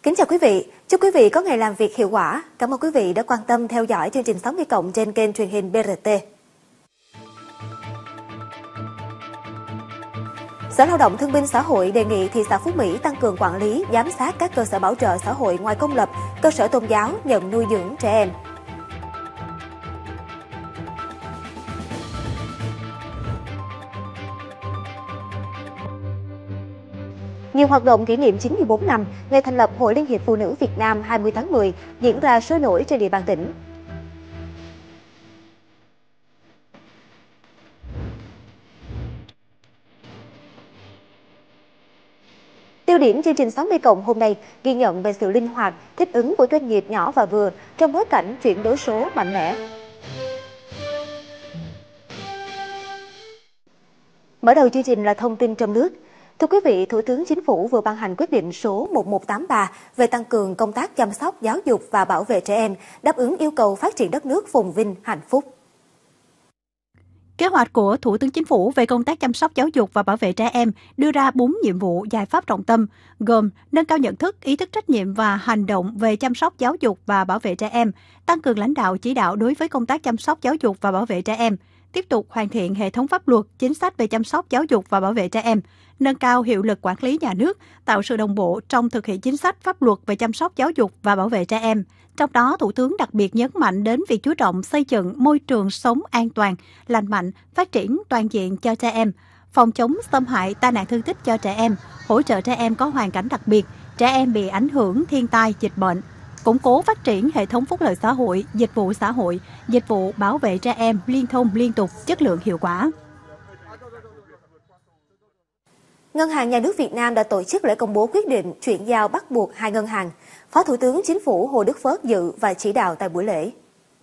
Kính chào quý vị, chúc quý vị có ngày làm việc hiệu quả. Cảm ơn quý vị đã quan tâm theo dõi chương trình 60+ trên kênh truyền hình BRT. Sở Lao động Thương binh Xã hội đề nghị thị xã Phú Mỹ tăng cường quản lý, giám sát các cơ sở bảo trợ xã hội ngoài công lập, cơ sở tôn giáo nhận nuôi dưỡng trẻ em. Nhiều hoạt động kỷ niệm 94 năm ngày thành lập Hội Liên hiệp Phụ nữ Việt Nam 20 tháng 10 diễn ra sôi nổi trên địa bàn tỉnh. Tiêu điểm chương trình 60+ hôm nay ghi nhận về sự linh hoạt, thích ứng của doanh nghiệp nhỏ và vừa trong bối cảnh chuyển đổi số mạnh mẽ. Mở đầu chương trình là thông tin trong nước. Thưa quý vị, Thủ tướng Chính phủ vừa ban hành quyết định số 1183 về tăng cường công tác chăm sóc, giáo dục và bảo vệ trẻ em, đáp ứng yêu cầu phát triển đất nước phồn vinh, hạnh phúc. Kế hoạch của Thủ tướng Chính phủ về công tác chăm sóc giáo dục và bảo vệ trẻ em đưa ra 4 nhiệm vụ giải pháp trọng tâm, gồm nâng cao nhận thức, ý thức trách nhiệm và hành động về chăm sóc giáo dục và bảo vệ trẻ em, tăng cường lãnh đạo chỉ đạo đối với công tác chăm sóc giáo dục và bảo vệ trẻ em, tiếp tục hoàn thiện hệ thống pháp luật, chính sách về chăm sóc giáo dục và bảo vệ trẻ em, nâng cao hiệu lực quản lý nhà nước, tạo sự đồng bộ trong thực hiện chính sách pháp luật về chăm sóc giáo dục và bảo vệ trẻ em. Trong đó, Thủ tướng đặc biệt nhấn mạnh đến việc chú trọng xây dựng môi trường sống an toàn, lành mạnh, phát triển toàn diện cho trẻ em, phòng chống xâm hại, tai nạn thương tích cho trẻ em, hỗ trợ trẻ em có hoàn cảnh đặc biệt, trẻ em bị ảnh hưởng thiên tai, dịch bệnh, củng cố phát triển hệ thống phúc lợi xã hội, dịch vụ bảo vệ trẻ em liên thông liên tục, chất lượng hiệu quả. Ngân hàng Nhà nước Việt Nam đã tổ chức lễ công bố quyết định chuyển giao bắt buộc 2 ngân hàng. Phó Thủ tướng Chính phủ Hồ Đức Phớt dự và chỉ đạo tại buổi lễ.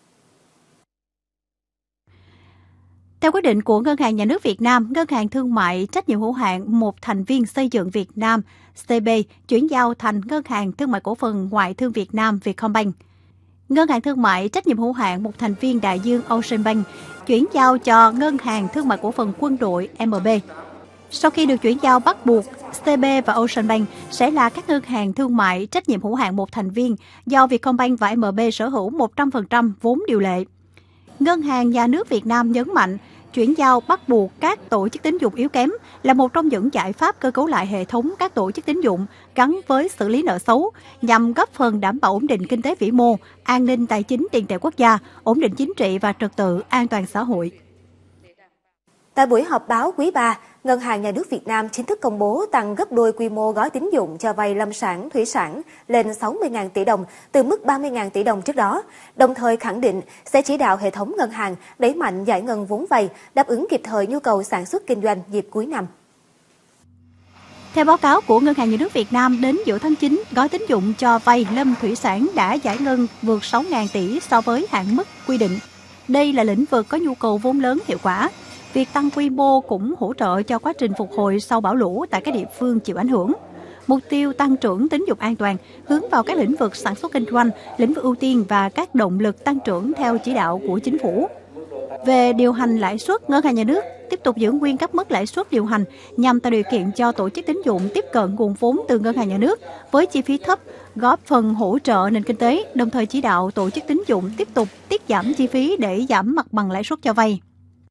Theo quyết định của Ngân hàng Nhà nước Việt Nam, Ngân hàng Thương mại trách nhiệm hữu hạn một thành viên xây dựng Việt Nam (CB) chuyển giao thành Ngân hàng Thương mại cổ phần Ngoại thương Việt Nam Vietcombank. Ngân hàng Thương mại trách nhiệm hữu hạn một thành viên đại dương Ocean Bank chuyển giao cho Ngân hàng Thương mại cổ phần Quân đội MB. Sau khi được chuyển giao bắt buộc, CB và Ocean Bank sẽ là các ngân hàng thương mại trách nhiệm hữu hạn một thành viên do Vietcombank và MB sở hữu 100% vốn điều lệ. Ngân hàng Nhà nước Việt Nam nhấn mạnh, chuyển giao bắt buộc các tổ chức tín dụng yếu kém là một trong những giải pháp cơ cấu lại hệ thống các tổ chức tín dụng gắn với xử lý nợ xấu, nhằm góp phần đảm bảo ổn định kinh tế vĩ mô, an ninh tài chính tiền tệ quốc gia, ổn định chính trị và trật tự an toàn xã hội. Tại buổi họp báo quý 3, Ngân hàng Nhà nước Việt Nam chính thức công bố tăng gấp đôi quy mô gói tín dụng cho vay lâm sản, thủy sản lên 60.000 tỷ đồng từ mức 30.000 tỷ đồng trước đó, đồng thời khẳng định sẽ chỉ đạo hệ thống ngân hàng đẩy mạnh giải ngân vốn vay, đáp ứng kịp thời nhu cầu sản xuất kinh doanh dịp cuối năm. Theo báo cáo của Ngân hàng Nhà nước Việt Nam, đến giữa tháng 9, gói tín dụng cho vay lâm thủy sản đã giải ngân vượt 6.000 tỷ so với hạn mức quy định. Đây là lĩnh vực có nhu cầu vốn lớn hiệu quả. Việc tăng quy mô cũng hỗ trợ cho quá trình phục hồi sau bão lũ tại các địa phương chịu ảnh hưởng. Mục tiêu tăng trưởng tín dụng an toàn hướng vào các lĩnh vực sản xuất kinh doanh, lĩnh vực ưu tiên và các động lực tăng trưởng theo chỉ đạo của Chính phủ. Về điều hành lãi suất, Ngân hàng Nhà nước tiếp tục giữ nguyên các mức lãi suất điều hành nhằm tạo điều kiện cho tổ chức tín dụng tiếp cận nguồn vốn từ Ngân hàng Nhà nước với chi phí thấp, góp phần hỗ trợ nền kinh tế, đồng thời chỉ đạo tổ chức tín dụng tiếp tục tiết giảm chi phí để giảm mặt bằng lãi suất cho vay.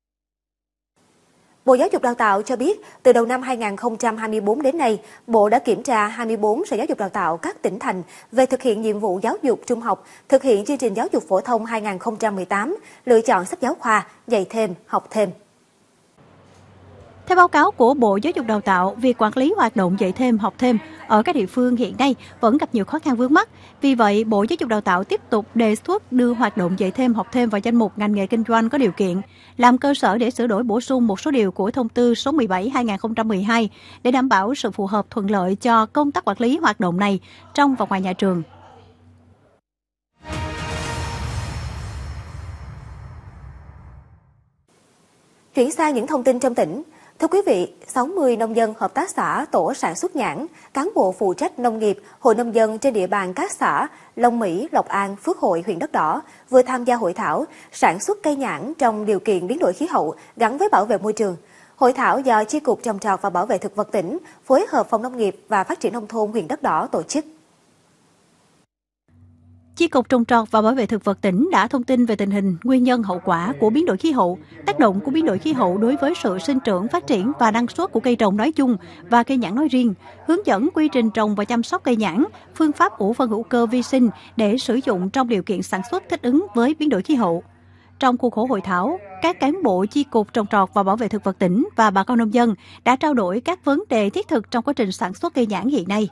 Bộ Giáo dục Đào tạo cho biết, từ đầu năm 2024 đến nay, Bộ đã kiểm tra 24 sở giáo dục đào tạo các tỉnh thành về thực hiện nhiệm vụ giáo dục trung học, thực hiện chương trình giáo dục phổ thông 2018, lựa chọn sách giáo khoa, dạy thêm, học thêm. Theo báo cáo của Bộ Giáo dục Đào tạo, việc quản lý hoạt động dạy thêm, học thêm ở các địa phương hiện nay vẫn gặp nhiều khó khăn vướng mắc. Vì vậy, Bộ Giáo dục Đào tạo tiếp tục đề xuất đưa hoạt động dạy thêm, học thêm vào danh mục ngành nghề kinh doanh có điều kiện, làm cơ sở để sửa đổi bổ sung một số điều của Thông tư số 17/2012 để đảm bảo sự phù hợp thuận lợi cho công tác quản lý hoạt động này trong và ngoài nhà trường. Chuyển sang những thông tin trong tỉnh. Thưa quý vị, 60 nông dân hợp tác xã tổ sản xuất nhãn, cán bộ phụ trách nông nghiệp, hội nông dân trên địa bàn các xã Long Mỹ, Lộc An, Phước Hội, huyện Đất Đỏ vừa tham gia hội thảo sản xuất cây nhãn trong điều kiện biến đổi khí hậu gắn với bảo vệ môi trường. Hội thảo do Chi cục Trồng trọt và Bảo vệ thực vật tỉnh phối hợp Phòng Nông nghiệp và Phát triển nông thôn huyện Đất Đỏ tổ chức. Chi cục Trồng trọt và Bảo vệ thực vật tỉnh đã thông tin về tình hình, nguyên nhân, hậu quả của biến đổi khí hậu, tác động của biến đổi khí hậu đối với sự sinh trưởng, phát triển và năng suất của cây trồng nói chung và cây nhãn nói riêng, hướng dẫn quy trình trồng và chăm sóc cây nhãn, phương pháp ủ phân hữu cơ vi sinh để sử dụng trong điều kiện sản xuất thích ứng với biến đổi khí hậu. Trong khuôn khổ hội thảo, các cán bộ Chi cục Trồng trọt và Bảo vệ thực vật tỉnh và bà con nông dân đã trao đổi các vấn đề thiết thực trong quá trình sản xuất cây nhãn hiện nay.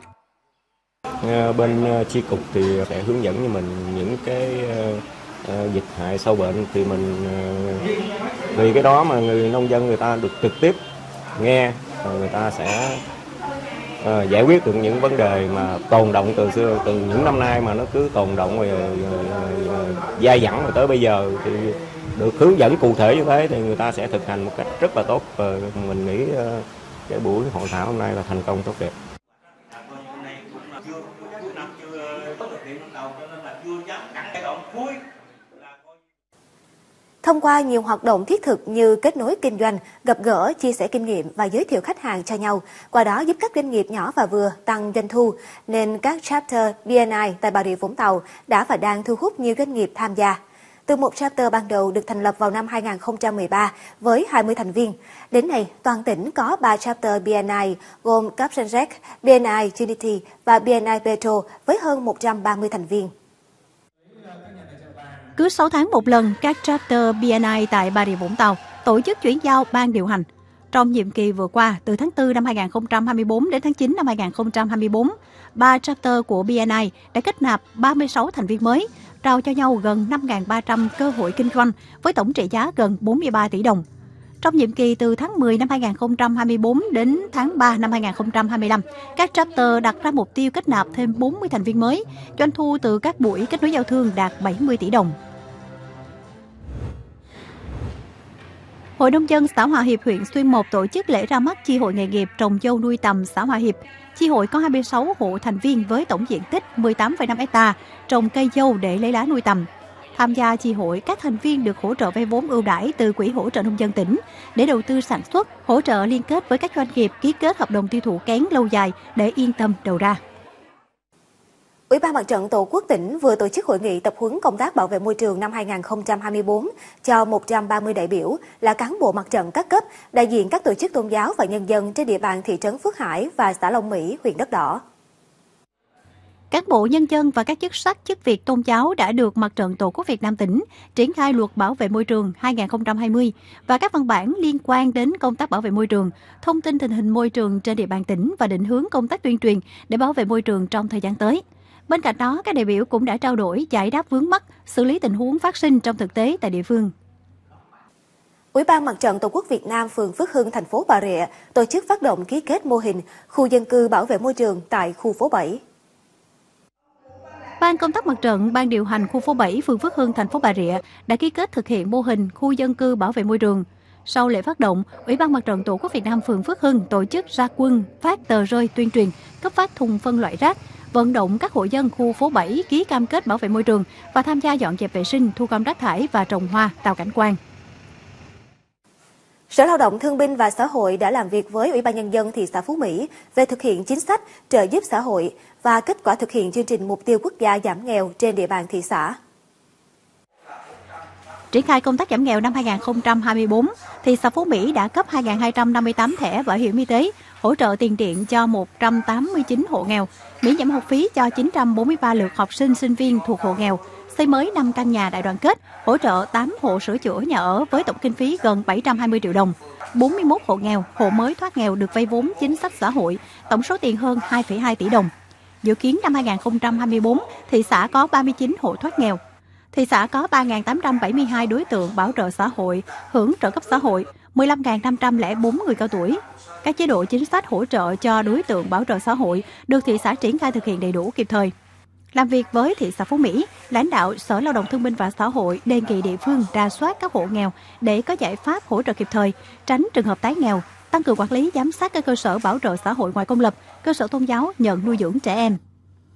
Bên chi cục thì sẽ hướng dẫn cho mình những cái dịch hại sâu bệnh, thì mình vì cái đó mà người nông dân người ta được trực tiếp nghe, người ta sẽ giải quyết được những vấn đề mà tồn động từ xưa, từ những năm nay mà nó cứ tồn động rồi dai dẳng rồi tới bây giờ, thì được hướng dẫn cụ thể như thế thì người ta sẽ thực hành một cách rất là tốt, và mình nghĩ cái buổi hội thảo hôm nay là thành công tốt đẹp. Thông qua nhiều hoạt động thiết thực như kết nối kinh doanh, gặp gỡ, chia sẻ kinh nghiệm và giới thiệu khách hàng cho nhau, qua đó giúp các doanh nghiệp nhỏ và vừa tăng doanh thu, nên các chapter BNI tại Bà Rịa Vũng Tàu đã và đang thu hút nhiều doanh nghiệp tham gia. Từ một chapter ban đầu được thành lập vào năm 2013 với 20 thành viên, đến nay toàn tỉnh có 3 chapter BNI gồm Capsenjec, BNI Unity và BNI Petro với hơn 130 thành viên. Cứ 6 tháng một lần, các chapter BNI tại Bà Rịa Vũng Tàu tổ chức chuyển giao ban điều hành. Trong nhiệm kỳ vừa qua, từ tháng 4 năm 2024 đến tháng 9 năm 2024, 3 chapter của BNI đã kết nạp 36 thành viên mới, trao cho nhau gần 5.300 cơ hội kinh doanh với tổng trị giá gần 43 tỷ đồng. Trong nhiệm kỳ từ tháng 10 năm 2024 đến tháng 3 năm 2025, các chapter đặt ra mục tiêu kết nạp thêm 40 thành viên mới, doanh thu từ các buổi kết nối giao thương đạt 70 tỷ đồng. Hội nông dân xã Hòa Hiệp, huyện Xuyên Mộc tổ chức lễ ra mắt chi hội nghề nghiệp trồng dâu nuôi tầm xã Hòa Hiệp. Chi hội có 26 hộ thành viên với tổng diện tích 18,5 ha trồng cây dâu để lấy lá nuôi tầm. Tham gia chi hội, các thành viên được hỗ trợ vay vốn ưu đãi từ Quỹ hỗ trợ nông dân tỉnh để đầu tư sản xuất, hỗ trợ liên kết với các doanh nghiệp ký kết hợp đồng tiêu thụ kén lâu dài để yên tâm đầu ra. Ủy ban Mặt trận Tổ quốc tỉnh vừa tổ chức hội nghị tập huấn công tác bảo vệ môi trường năm 2024 cho 130 đại biểu là cán bộ mặt trận các cấp, đại diện các tổ chức tôn giáo và nhân dân trên địa bàn thị trấn Phước Hải và xã Long Mỹ, huyện Đất Đỏ. Các bộ nhân dân và các chức sắc chức việc tôn giáo đã được Mặt trận Tổ quốc Việt Nam tỉnh triển khai luật bảo vệ môi trường 2020 và các văn bản liên quan đến công tác bảo vệ môi trường, thông tin tình hình môi trường trên địa bàn tỉnh và định hướng công tác tuyên truyền để bảo vệ môi trường trong thời gian tới. Bên cạnh đó, các đại biểu cũng đã trao đổi giải đáp vướng mắc, xử lý tình huống phát sinh trong thực tế tại địa phương. Ủy ban Mặt trận Tổ quốc Việt Nam phường Phước Hưng, thành phố Bà Rịa tổ chức phát động ký kết mô hình khu dân cư bảo vệ môi trường tại khu phố 7. Ban công tác mặt trận, ban điều hành khu phố 7, phường Phước Hưng, thành phố Bà Rịa đã ký kết thực hiện mô hình khu dân cư bảo vệ môi trường. Sau lễ phát động, Ủy ban Mặt trận Tổ quốc Việt Nam phường Phước Hưng tổ chức ra quân phát tờ rơi tuyên truyền, cấp phát thùng phân loại rác, vận động các hộ dân khu phố 7 ký cam kết bảo vệ môi trường và tham gia dọn dẹp vệ sinh, thu gom rác thải và trồng hoa, tạo cảnh quan. Sở Lao động Thương binh và Xã hội đã làm việc với Ủy ban Nhân dân thị xã Phú Mỹ về thực hiện chính sách trợ giúp xã hội và kết quả thực hiện chương trình mục tiêu quốc gia giảm nghèo trên địa bàn thị xã. Triển khai công tác giảm nghèo năm 2024, thị xã Phú Mỹ đã cấp 2.258 thẻ bảo hiểm y tế, hỗ trợ tiền điện cho 189 hộ nghèo, miễn giảm học phí cho 943 lượt học sinh, sinh viên thuộc hộ nghèo, xây mới 5 căn nhà đại đoàn kết, hỗ trợ 8 hộ sửa chữa nhà ở với tổng kinh phí gần 720 triệu đồng. 41 hộ nghèo, hộ mới thoát nghèo được vay vốn chính sách xã hội, tổng số tiền hơn 2,2 tỷ đồng. Dự kiến năm 2024, thị xã có 39 hộ thoát nghèo. Thị xã có 3.872 đối tượng bảo trợ xã hội, hưởng trợ cấp xã hội, 15.504 người cao tuổi. Các chế độ chính sách hỗ trợ cho đối tượng bảo trợ xã hội được thị xã triển khai thực hiện đầy đủ kịp thời. Làm việc với thị xã Phú Mỹ, lãnh đạo Sở Lao động Thương binh và Xã hội đề nghị địa phương rà soát các hộ nghèo để có giải pháp hỗ trợ kịp thời, tránh trường hợp tái nghèo, tăng cường quản lý giám sát các cơ sở bảo trợ xã hội ngoài công lập, cơ sở tôn giáo nhận nuôi dưỡng trẻ em.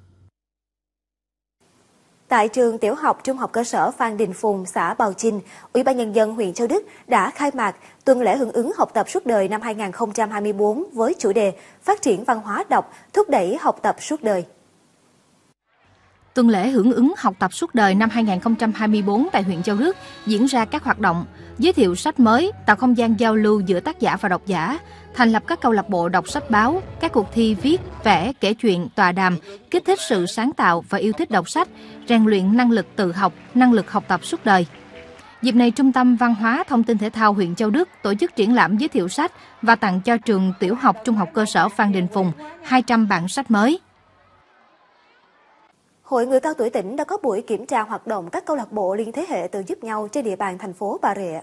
Tại trường tiểu học trung học cơ sở Phan Đình Phùng, xã Bào Chinh, Ủy ban Nhân dân huyện Châu Đức đã khai mạc tuần lễ hưởng ứng học tập suốt đời năm 2024 với chủ đề Phát triển văn hóa đọc, thúc đẩy học tập suốt đời. Tuần lễ hưởng ứng học tập suốt đời năm 2024 tại huyện Châu Đức diễn ra các hoạt động giới thiệu sách mới, tạo không gian giao lưu giữa tác giả và độc giả, thành lập các câu lạc bộ đọc sách báo, các cuộc thi viết, vẽ, kể chuyện, tọa đàm, kích thích sự sáng tạo và yêu thích đọc sách, rèn luyện năng lực tự học, năng lực học tập suốt đời. Dịp này, Trung tâm Văn hóa Thông tin Thể thao huyện Châu Đức tổ chức triển lãm giới thiệu sách và tặng cho trường tiểu học trung học cơ sở Phan Đình Phùng 200 bản sách mới. Hội Người cao tuổi tỉnh đã có buổi kiểm tra hoạt động các câu lạc bộ liên thế hệ tự giúp nhau trên địa bàn thành phố Bà Rịa.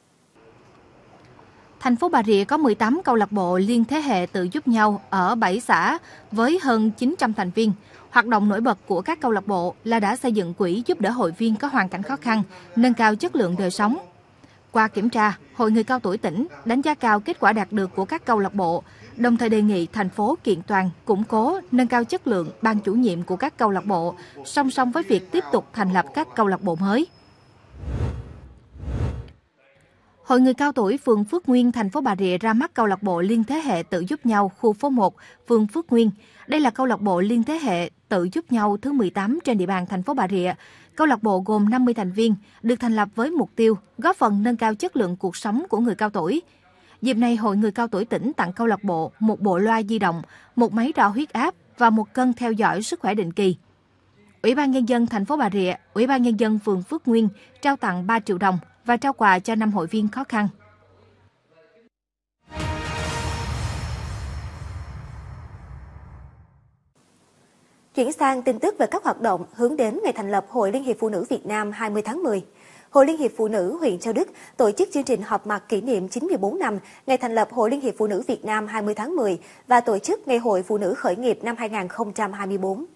Thành phố Bà Rịa có 18 câu lạc bộ liên thế hệ tự giúp nhau ở 7 xã với hơn 900 thành viên. Hoạt động nổi bật của các câu lạc bộ là đã xây dựng quỹ giúp đỡ hội viên có hoàn cảnh khó khăn, nâng cao chất lượng đời sống. Qua kiểm tra, Hội Người cao tuổi tỉnh đánh giá cao kết quả đạt được của các câu lạc bộ, đồng thời đề nghị thành phố kiện toàn, củng cố, nâng cao chất lượng ban chủ nhiệm của các câu lạc bộ, song song với việc tiếp tục thành lập các câu lạc bộ mới. Hội Người cao tuổi phường Phước Nguyên, thành phố Bà Rịa ra mắt câu lạc bộ liên thế hệ tự giúp nhau khu phố 1, phường Phước Nguyên. Đây là câu lạc bộ liên thế hệ tự giúp nhau thứ 18 trên địa bàn thành phố Bà Rịa. Câu lạc bộ gồm 50 thành viên, được thành lập với mục tiêu góp phần nâng cao chất lượng cuộc sống của người cao tuổi. Dịp này, Hội Người cao tuổi tỉnh tặng câu lạc bộ một bộ loa di động, một máy đo huyết áp và một cân theo dõi sức khỏe định kỳ. Ủy ban Nhân dân thành phố Bà Rịa, Ủy ban Nhân dân phường Phước Nguyên trao tặng 3 triệu đồng và trao quà cho 5 hội viên khó khăn. Chuyển sang tin tức về các hoạt động hướng đến ngày thành lập Hội Liên hiệp Phụ nữ Việt Nam 20 tháng 10. Hội Liên hiệp Phụ nữ huyện Châu Đức tổ chức chương trình họp mặt kỷ niệm 94 năm ngày thành lập Hội Liên hiệp Phụ nữ Việt Nam 20 tháng 10 và tổ chức Ngày hội Phụ nữ khởi nghiệp năm 2024.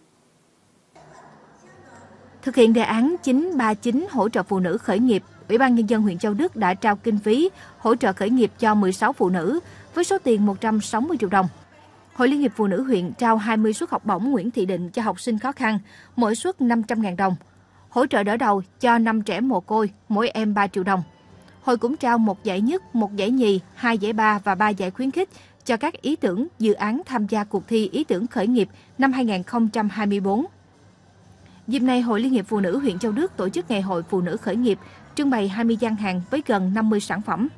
Thực hiện đề án 939 hỗ trợ phụ nữ khởi nghiệp, Ủy ban Nhân dân huyện Châu Đức đã trao kinh phí hỗ trợ khởi nghiệp cho 16 phụ nữ với số tiền 160 triệu đồng. Hội Liên hiệp Phụ nữ huyện trao 20 suất học bổng Nguyễn Thị Định cho học sinh khó khăn, mỗi suất 500.000 đồng. Hỗ trợ đỡ đầu cho 5 trẻ mồ côi, mỗi em 3 triệu đồng. Hội cũng trao 1 giải nhất, 1 giải nhì, 2 giải ba và 3 giải khuyến khích cho các ý tưởng, dự án tham gia cuộc thi ý tưởng khởi nghiệp năm 2024. Dịp này, Hội Liên hiệp Phụ nữ huyện Châu Đức tổ chức Ngày hội Phụ nữ khởi nghiệp, trưng bày 20 gian hàng với gần 50 sản phẩm.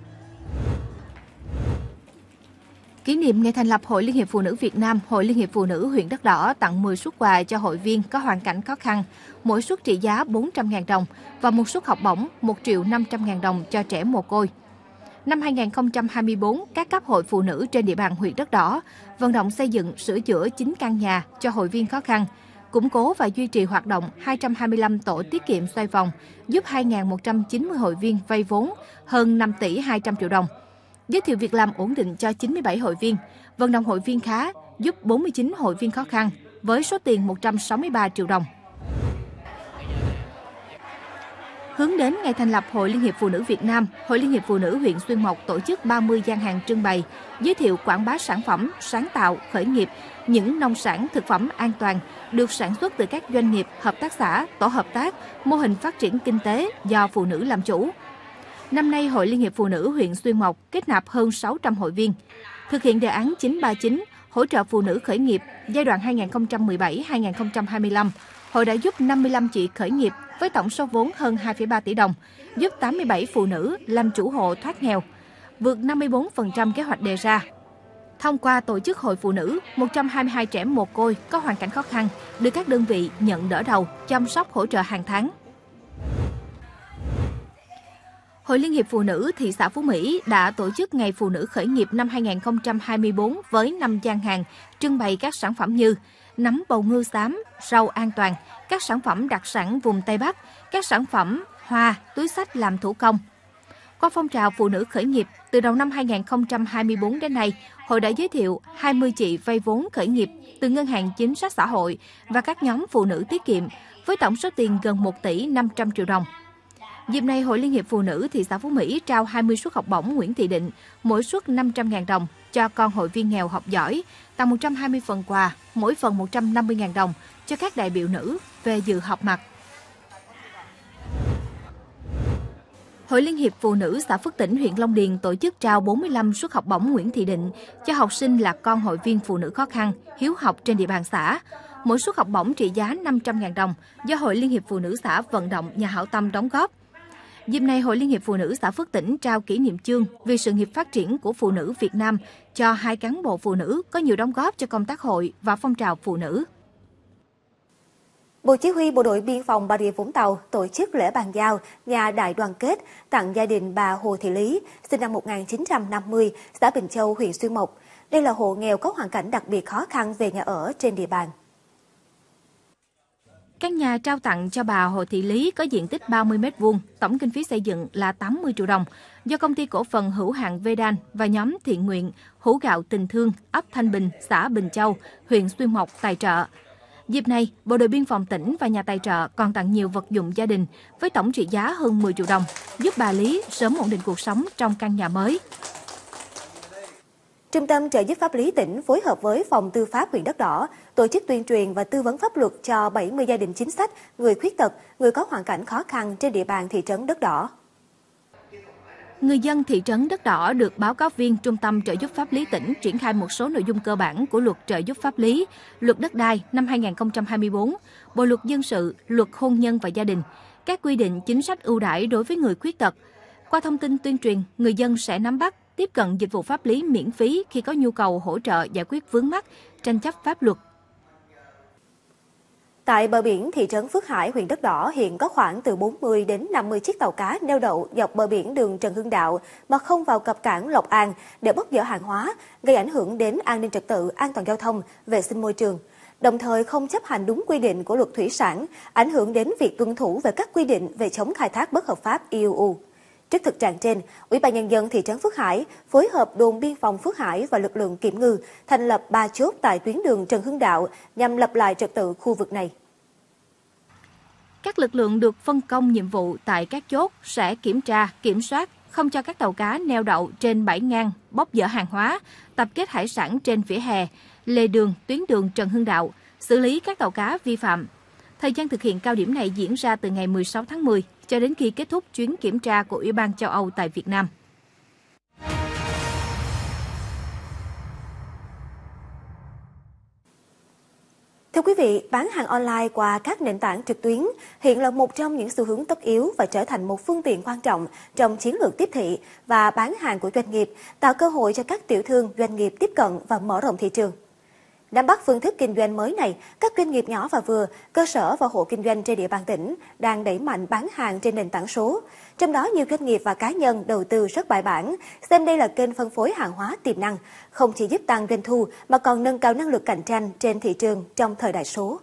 Kỷ niệm ngày thành lập Hội Liên hiệp Phụ nữ Việt Nam, Hội Liên hiệp Phụ nữ huyện Đất Đỏ tặng 10 suất quà cho hội viên có hoàn cảnh khó khăn, mỗi suất trị giá 400.000 đồng và một suất học bổng 1.500.000 đồng cho trẻ mồ côi. Năm 2024, các cấp hội phụ nữ trên địa bàn huyện Đất Đỏ vận động xây dựng, sửa chữa 9 căn nhà cho hội viên khó khăn, củng cố và duy trì hoạt động 225 tổ tiết kiệm xoay vòng, giúp 2.190 hội viên vay vốn hơn 5 tỷ 200 triệu đồng. Giới thiệu việc làm ổn định cho 97 hội viên, vận động hội viên khá, giúp 49 hội viên khó khăn với số tiền 163 triệu đồng. Hướng đến ngày thành lập Hội Liên hiệp Phụ nữ Việt Nam, Hội Liên hiệp Phụ nữ huyện Xuyên Mộc tổ chức 30 gian hàng trưng bày, giới thiệu quảng bá sản phẩm, sáng tạo, khởi nghiệp, những nông sản, thực phẩm an toàn được sản xuất từ các doanh nghiệp, hợp tác xã, tổ hợp tác, mô hình phát triển kinh tế do phụ nữ làm chủ. Năm nay, Hội Liên hiệp Phụ nữ huyện Xuyên Mộc kết nạp hơn 600 hội viên. Thực hiện đề án 939 hỗ trợ phụ nữ khởi nghiệp giai đoạn 2017-2025, Hội đã giúp 55 chị khởi nghiệp với tổng số vốn hơn 2,3 tỷ đồng, giúp 87 phụ nữ làm chủ hộ thoát nghèo, vượt 54% kế hoạch đề ra. Thông qua tổ chức hội phụ nữ, 122 trẻ mồ côi có hoàn cảnh khó khăn được các đơn vị nhận đỡ đầu, chăm sóc hỗ trợ hàng tháng. Hội Liên hiệp Phụ nữ thị xã Phú Mỹ đã tổ chức Ngày Phụ nữ khởi nghiệp năm 2024 với 5 gian hàng trưng bày các sản phẩm như nấm bầu ngư xám, rau an toàn, các sản phẩm đặc sản vùng Tây Bắc, các sản phẩm hoa, túi xách làm thủ công. Qua phong trào phụ nữ khởi nghiệp, từ đầu năm 2024 đến nay, Hội đã giới thiệu 20 chị vay vốn khởi nghiệp từ Ngân hàng Chính sách Xã hội và các nhóm phụ nữ tiết kiệm với tổng số tiền gần 1 tỷ 500 triệu đồng. Dịp này, Hội Liên hiệp Phụ nữ thị xã Phú Mỹ trao 20 suất học bổng Nguyễn Thị Định, mỗi suất 500.000 đồng cho con hội viên nghèo học giỏi, tặng 120 phần quà, mỗi phần 150.000 đồng cho các đại biểu nữ về dự họp mặt. Hội Liên hiệp Phụ nữ xã Phước Tỉnh, huyện Long Điền tổ chức trao 45 suất học bổng Nguyễn Thị Định cho học sinh là con hội viên phụ nữ khó khăn, hiếu học trên địa bàn xã. mỗi suất học bổng trị giá 500.000 đồng do Hội Liên hiệp Phụ nữ xã vận động nhà hảo tâm đóng góp. Dịp này, Hội Liên hiệp Phụ nữ xã Phước Tỉnh trao kỷ niệm chương vì sự nghiệp phát triển của phụ nữ Việt Nam cho 2 cán bộ phụ nữ có nhiều đóng góp cho công tác hội và phong trào phụ nữ. Bộ Chỉ huy Bộ đội Biên phòng Bà Rịa Vũng Tàu tổ chức lễ bàn giao nhà đại đoàn kết tặng gia đình bà Hồ Thị Lý, sinh năm 1950, xã Bình Châu, huyện Xuyên Mộc. Đây là hộ nghèo có hoàn cảnh đặc biệt khó khăn về nhà ở trên địa bàn. Căn nhà trao tặng cho bà Hồ Thị Lý có diện tích 30 m², tổng kinh phí xây dựng là 80 triệu đồng, do Công ty Cổ phần Hữu hạn Vedan và nhóm thiện nguyện Hũ Gạo Tình Thương, ấp Thanh Bình, xã Bình Châu, huyện Xuyên Mộc tài trợ. Dịp này, Bộ đội Biên phòng tỉnh và nhà tài trợ còn tặng nhiều vật dụng gia đình với tổng trị giá hơn 10 triệu đồng, giúp bà Lý sớm ổn định cuộc sống trong căn nhà mới. Trung tâm trợ giúp pháp lý tỉnh phối hợp với Phòng Tư pháp huyện Đất Đỏ tổ chức tuyên truyền và tư vấn pháp luật cho 70 gia đình chính sách, người khuyết tật, người có hoàn cảnh khó khăn trên địa bàn thị trấn Đất Đỏ. Người dân thị trấn Đất Đỏ được báo cáo viên Trung tâm trợ giúp pháp lý tỉnh triển khai một số nội dung cơ bản của Luật trợ giúp pháp lý, Luật đất đai năm 2024, Bộ luật dân sự, Luật hôn nhân và gia đình, các quy định chính sách ưu đãi đối với người khuyết tật. Qua thông tin tuyên truyền, người dân sẽ nắm bắt, tiếp cận dịch vụ pháp lý miễn phí khi có nhu cầu hỗ trợ giải quyết vướng mắc, tranh chấp pháp luật. Tại bờ biển thị trấn Phước Hải, huyện Đất Đỏ hiện có khoảng từ 40 đến 50 chiếc tàu cá neo đậu dọc bờ biển đường Trần Hưng Đạo mà không vào cập cảng Lộc An để bốc dỡ hàng hóa, gây ảnh hưởng đến an ninh trật tự, an toàn giao thông, vệ sinh môi trường. Đồng thời không chấp hành đúng quy định của Luật thủy sản, ảnh hưởng đến việc tuân thủ về các quy định về chống khai thác bất hợp pháp IUU. Trước thực trạng trên, Ủy ban Nhân dân thị trấn Phước Hải phối hợp đồn biên phòng Phước Hải và lực lượng kiểm ngư thành lập 3 chốt tại tuyến đường Trần Hưng Đạo nhằm lập lại trật tự khu vực này. Các lực lượng được phân công nhiệm vụ tại các chốt sẽ kiểm tra, kiểm soát, không cho các tàu cá neo đậu trên bãi ngang, bốc dỡ hàng hóa, tập kết hải sản trên vỉa hè, lề đường, tuyến đường Trần Hưng Đạo, xử lý các tàu cá vi phạm. Thời gian thực hiện cao điểm này diễn ra từ ngày 16 tháng 10 cho đến khi kết thúc chuyến kiểm tra của Ủy ban châu Âu tại Việt Nam. Thưa quý vị, bán hàng online qua các nền tảng trực tuyến hiện là một trong những xu hướng tất yếu và trở thành một phương tiện quan trọng trong chiến lược tiếp thị và bán hàng của doanh nghiệp, tạo cơ hội cho các tiểu thương, doanh nghiệp tiếp cận và mở rộng thị trường. Nắm bắt phương thức kinh doanh mới này, các doanh nghiệp nhỏ và vừa, cơ sở và hộ kinh doanh trên địa bàn tỉnh đang đẩy mạnh bán hàng trên nền tảng số. Trong đó, nhiều doanh nghiệp và cá nhân đầu tư rất bài bản, xem đây là kênh phân phối hàng hóa tiềm năng, không chỉ giúp tăng doanh thu mà còn nâng cao năng lực cạnh tranh trên thị trường trong thời đại số.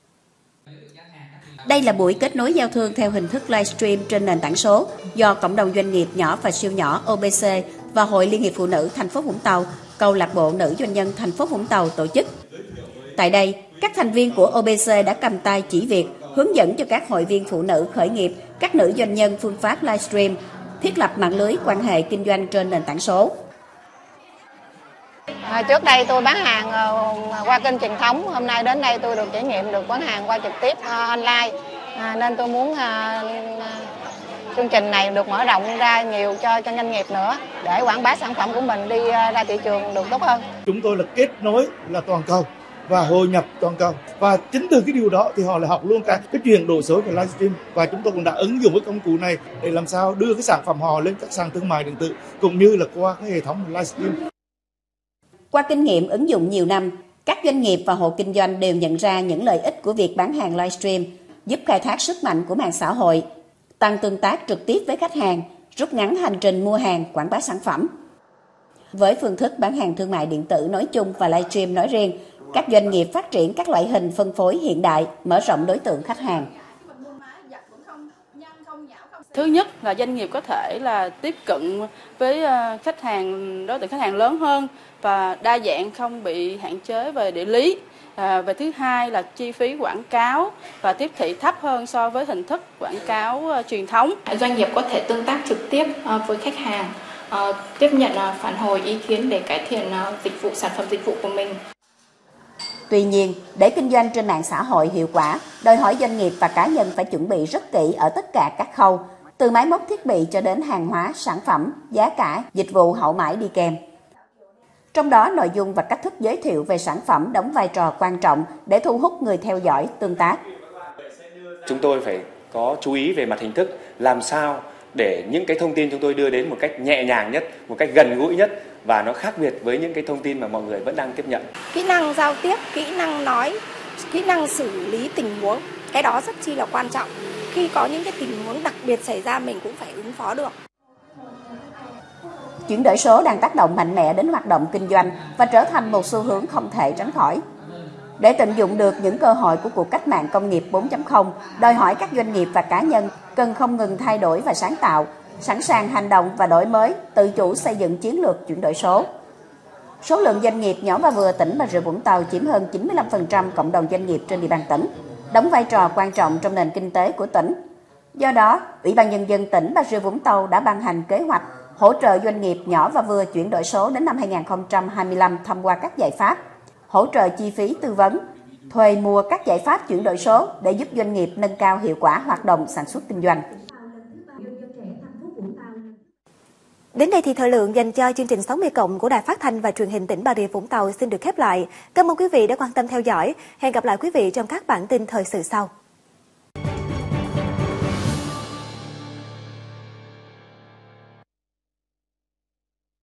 Đây là buổi kết nối giao thương theo hình thức livestream trên nền tảng số do Cộng đồng Doanh nghiệp nhỏ và siêu nhỏ OBC và Hội Liên hiệp Phụ nữ thành phố Vũng Tàu, Câu lạc bộ Nữ doanh nhân thành phố Vũng Tàu tổ chức. Tại đây, các thành viên của OBC đã cầm tay chỉ việc, hướng dẫn cho các hội viên phụ nữ khởi nghiệp, các nữ doanh nhân phương pháp livestream, thiết lập mạng lưới quan hệ kinh doanh trên nền tảng số. Trước đây tôi bán hàng qua kênh truyền thống, hôm nay đến đây tôi được trải nghiệm được bán hàng qua trực tiếp online, nên tôi muốn chương trình này được mở rộng ra nhiều cho doanh nghiệp nữa để quảng bá sản phẩm của mình đi ra thị trường được tốt hơn. Chúng tôi là kết nối là toàn cầu và hội nhập toàn cầu, và chính từ cái điều đó thì họ lại học luôn cái chuyển đổi số của livestream, và chúng tôi cũng đã ứng dụng cái công cụ này để làm sao đưa cái sản phẩm họ lên các sàn thương mại điện tử cũng như là qua cái hệ thống livestream. Qua kinh nghiệm ứng dụng nhiều năm, các doanh nghiệp và hộ kinh doanh đều nhận ra những lợi ích của việc bán hàng livestream, giúp khai thác sức mạnh của mạng xã hội, tăng tương tác trực tiếp với khách hàng, rút ngắn hành trình mua hàng, quảng bá sản phẩm. Với phương thức bán hàng thương mại điện tử nói chung và livestream nói riêng, các doanh nghiệp phát triển các loại hình phân phối hiện đại, mở rộng đối tượng khách hàng. Thứ nhất là doanh nghiệp có thể là tiếp cận với khách hàng, đối tượng khách hàng lớn hơn và đa dạng, không bị hạn chế về địa lý. Và thứ hai là chi phí quảng cáo và tiếp thị thấp hơn so với hình thức quảng cáo truyền thống. Doanh nghiệp có thể tương tác trực tiếp với khách hàng, tiếp nhận phản hồi ý kiến để cải thiện sản phẩm dịch vụ của mình. Tuy nhiên, để kinh doanh trên mạng xã hội hiệu quả, đòi hỏi doanh nghiệp và cá nhân phải chuẩn bị rất kỹ ở tất cả các khâu, từ máy móc thiết bị cho đến hàng hóa, sản phẩm, giá cả, dịch vụ hậu mãi đi kèm. Trong đó, nội dung và cách thức giới thiệu về sản phẩm đóng vai trò quan trọng để thu hút người theo dõi, tương tác. Chúng tôi phải có chú ý về mặt hình thức, làm sao để những cái thông tin chúng tôi đưa đến một cách nhẹ nhàng nhất, một cách gần gũi nhất và nó khác biệt với những cái thông tin mà mọi người vẫn đang tiếp nhận. Kỹ năng giao tiếp, kỹ năng nói, kỹ năng xử lý tình huống, cái đó rất chi là quan trọng. Khi có những cái tình huống đặc biệt xảy ra mình cũng phải ứng phó được. Chuyển đổi số đang tác động mạnh mẽ đến hoạt động kinh doanh và trở thành một xu hướng không thể tránh khỏi. Để tận dụng được những cơ hội của cuộc cách mạng công nghiệp 4.0, đòi hỏi các doanh nghiệp và cá nhân cần không ngừng thay đổi và sáng tạo, sẵn sàng hành động và đổi mới, tự chủ xây dựng chiến lược chuyển đổi số. Số lượng doanh nghiệp nhỏ và vừa tỉnh Bà Rịa Vũng Tàu chiếm hơn 95% cộng đồng doanh nghiệp trên địa bàn tỉnh, đóng vai trò quan trọng trong nền kinh tế của tỉnh. Do đó, Ủy ban Nhân dân tỉnh Bà Rịa Vũng Tàu đã ban hành kế hoạch hỗ trợ doanh nghiệp nhỏ và vừa chuyển đổi số đến năm 2025 thông qua các giải pháp, hỗ trợ chi phí tư vấn, thuê mua các giải pháp chuyển đổi số để giúp doanh nghiệp nâng cao hiệu quả hoạt động sản xuất kinh doanh. Đến đây thì thời lượng dành cho chương trình 60 cộng của Đài Phát thanh và Truyền hình tỉnh Bà Rịa Vũng Tàu xin được khép lại. Cảm ơn quý vị đã quan tâm theo dõi. Hẹn gặp lại quý vị trong các bản tin thời sự sau.